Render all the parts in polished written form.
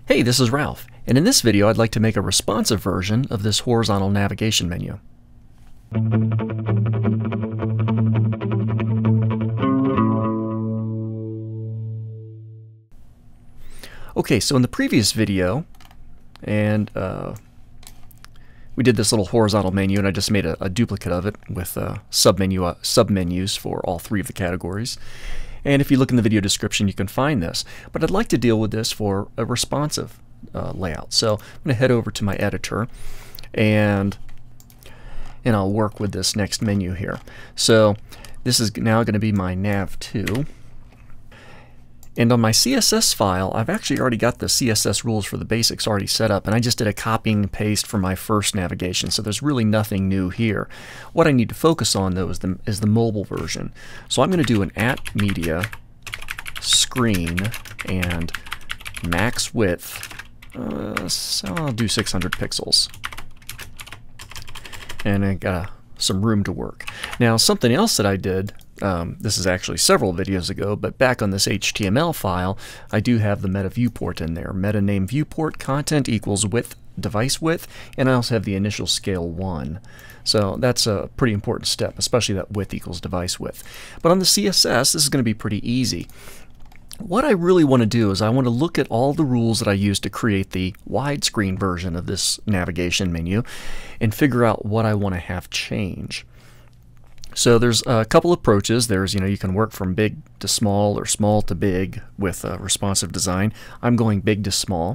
Hey, this is Ralph, and in this video I'd like to make a responsive version of this horizontal navigation menu. Okay, so in the previous video, and we did this little horizontal menu, and I just made a duplicate of it with submenus for all three of the categories. And if you look in the video description, you can find this. But I'd like to deal with this for a responsive layout. So I'm going to head over to my editor, and I'll work with this next menu here. So this is now going to be my nav2. And on my CSS file, I've actually already got the CSS rules for the basics already set up, and I just did a copy and paste from my first navigation, so there's really nothing new here. What I need to focus on, though, is the mobile version. So I'm going to do an @media screen and max width, so I'll do 600 pixels. And I got some room to work. Now, something else that I did, this is actually several videos ago, but back on this HTML file, I do have the meta viewport in there. Meta name viewport content equals width, device width, and I also have the initial scale 1. So that's a pretty important step, especially that width equals device width. But on the CSS, this is going to be pretty easy. What I really want to do is I want to look at all the rules that I used to create the widescreen version of this navigation menu and figure out what I want to have change. So there's a couple approaches. There's, you can work from big to small or small to big with responsive design. I'm going big to small.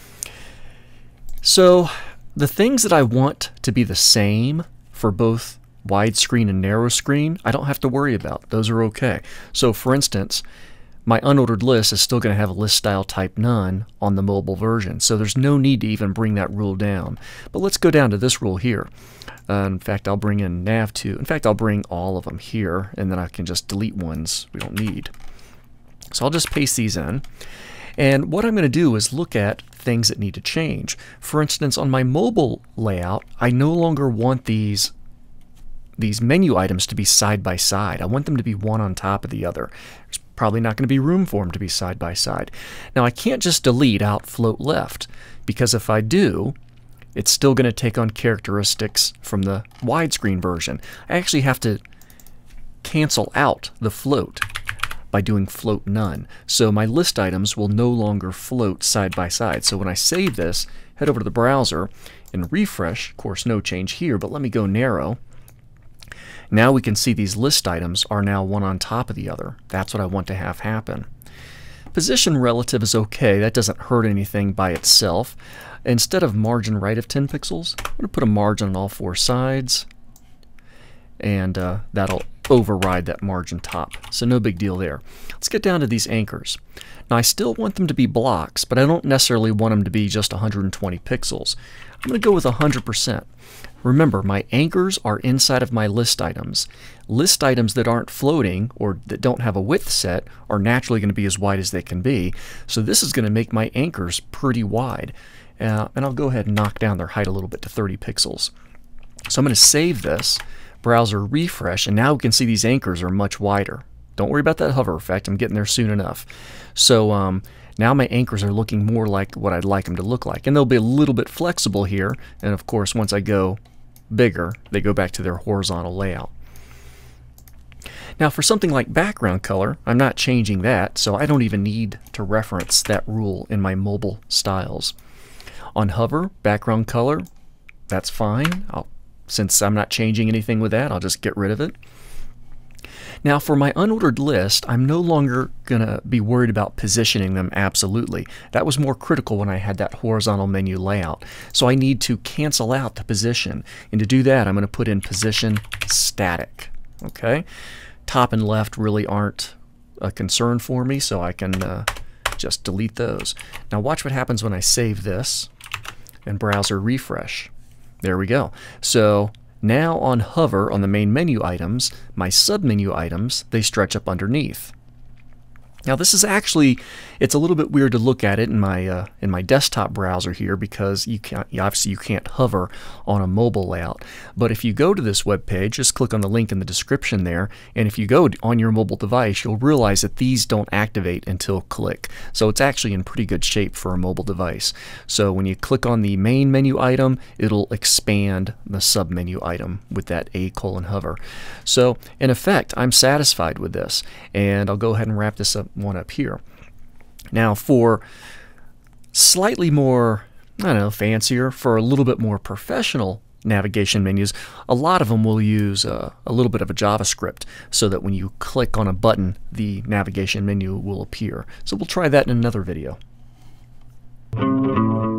So the things that I want to be the same for both widescreen and narrow screen, I don't have to worry about. Those are okay. So for instance, my unordered list is still going to have a list style type none on the mobile version. So there's no need to even bring that rule down. But let's go down to this rule here. In fact, I'll bring in nav2. In fact, I'll bring all of them here, and then I can just delete ones we don't need. So I'll just paste these in. And what I'm going to do is look at things that need to change. For instance, on my mobile layout, I no longer want these menu items to be side by side. I want them to be one on top of the other. There's probably not going to be room for them to be side by side. Now, I can't just delete out float left, because if I do, it's still going to take on characteristics from the widescreen version. I actually have to cancel out the float by doing float none. So my list items will no longer float side by side. So when I save this, head over to the browser and refresh. Of course, no change here, but let me go narrow. Now we can see these list items are now one on top of the other. That's what I want to have happen. Position relative is okay. That doesn't hurt anything by itself. Instead of margin right of 10 pixels, I'm going to put a margin on all four sides, and that'll override that margin top. So no big deal there. Let's get down to these anchors. Now I still want them to be blocks, but I don't necessarily want them to be just 120 pixels. I'm going to go with 100%. Remember, my anchors are inside of my list items. List items that aren't floating or that don't have a width set are naturally going to be as wide as they can be. So this is going to make my anchors pretty wide. And I'll go ahead and knock down their height a little bit to 30 pixels. So I'm going to save this, browser refresh, and now we can see these anchors are much wider. Don't worry about that hover effect. I'm getting there soon enough. So now my anchors are looking more like what I'd like them to look like. And they'll be a little bit flexible here. And of course, once I go bigger, they go back to their horizontal layout. Now for something like background color, I'm not changing that, so I don't even need to reference that rule in my mobile styles. On hover, background color, that's fine. Since I'm not changing anything with that, I'll just get rid of it. Now for my unordered list, I'm no longer going to be worried about positioning them absolutely. That was more critical when I had that horizontal menu layout. So I need to cancel out the position. And to do that, I'm going to put in position static. Okay? Top and left really aren't a concern for me, so I can just delete those. Now watch what happens when I save this and browser refresh. There we go. So now on hover on the main menu items, my submenu items, they stretch up underneath. Now this is actually, it's a little bit weird to look at it in my desktop browser here, because obviously you can't hover on a mobile layout. But if you go to this web page, just click on the link in the description there, and if you go on your mobile device, you'll realize that these don't activate until click. So it's actually in pretty good shape for a mobile device. So when you click on the main menu item, it'll expand the submenu item with that A:hover. So in effect, I'm satisfied with this, and I'll go ahead and wrap this one up here. Now for slightly more, I don't know, fancier, for a little bit more professional navigation menus, a lot of them will use a little bit of a JavaScript so that when you click on a button, the navigation menu will appear. So we'll try that in another video.